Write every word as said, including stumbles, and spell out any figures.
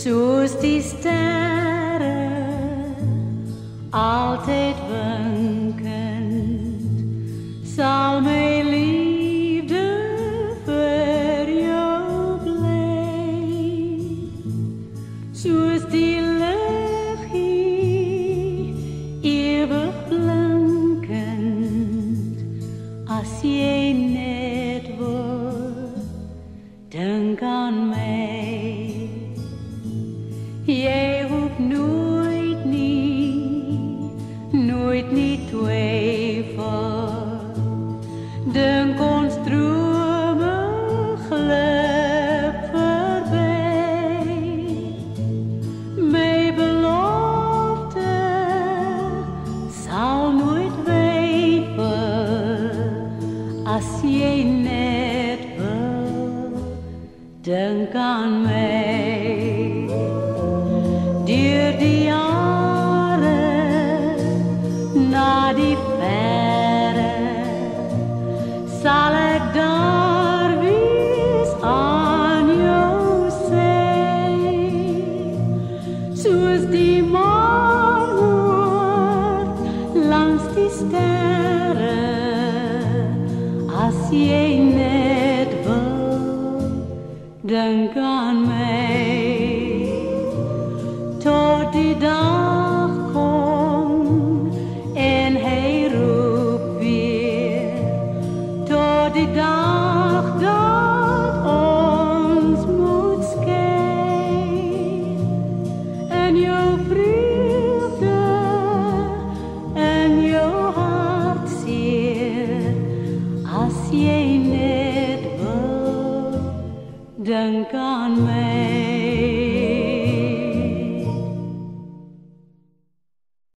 Soos die sterren, altijd winkend, zal mijn liefde voor jou blijven. Soos die lucht hier, eeuwig blinkend, als jij net wordt, denk aan mij. Jij hoeft nooit niet, nooit niet twijfel. Denk ons dromen glip voorbij. Mijn belofte zal nooit wijken. Als jij net wil, denk aan mij. Duur die jaren, na die verre, zal ik daar wees aan jou zijn. Soos die maan wordt langs die sterren, als jij net wil, denk aan mij. Tot die dag komt en hij roept weer. Tot die dag dat ons moet scheiden. En jouw vreugde en jouw hartzeer. Als jij net wil, denk aan mij.